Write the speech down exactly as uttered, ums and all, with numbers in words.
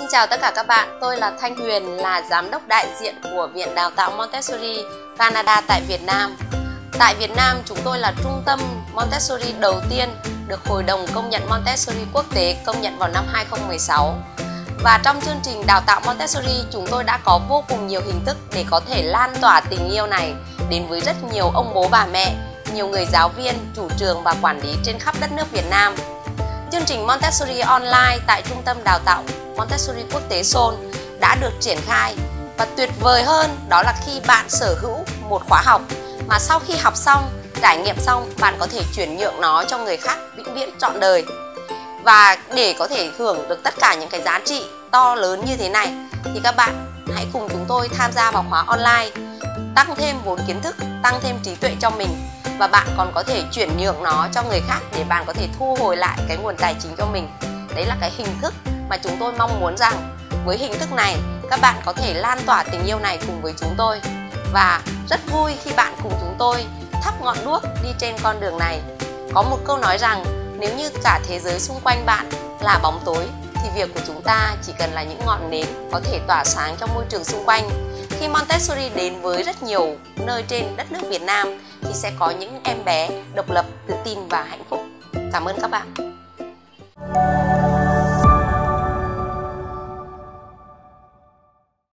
chào tất cả các bạn, tôi là Thanh Huyền, là giám đốc đại diện của Viện Đào tạo Montessori Canada tại Việt Nam. Tại Việt Nam, chúng tôi là trung tâm Montessori đầu tiên được Hội đồng Công nhận Montessori Quốc tế công nhận vào năm hai không một sáu. Và trong chương trình đào tạo Montessori, chúng tôi đã có vô cùng nhiều hình thức để có thể lan tỏa tình yêu này đến với rất nhiều ông bố bà mẹ, nhiều người giáo viên, chủ trường và quản lý trên khắp đất nước Việt Nam. Chương trình Montessori Online tại Trung tâm Đào tạo Montessori Quốc tế Seoul đã được triển khai, và tuyệt vời hơn đó là khi bạn sở hữu một khóa học mà sau khi học xong, trải nghiệm xong, bạn có thể chuyển nhượng nó cho người khác vĩnh viễn trọn đời. Và để có thể hưởng được tất cả những cái giá trị to lớn như thế này thì các bạn hãy cùng chúng tôi tham gia vào khóa online, tăng thêm vốn kiến thức, tăng thêm trí tuệ cho mình, và bạn còn có thể chuyển nhượng nó cho người khác để bạn có thể thu hồi lại cái nguồn tài chính cho mình. Đấy là cái hình thức mà chúng tôi mong muốn rằng với hình thức này các bạn có thể lan tỏa tình yêu này cùng với chúng tôi. Và rất vui khi bạn cùng chúng tôi thắp ngọn đuốc đi trên con đường này. Có một câu nói rằng nếu như cả thế giới xung quanh bạn là bóng tối thì việc của chúng ta chỉ cần là những ngọn nến có thể tỏa sáng trong môi trường xung quanh. Khi Montessori đến với rất nhiều nơi trên đất nước Việt Nam thì sẽ có những em bé độc lập, tự tin và hạnh phúc. Cảm ơn các bạn.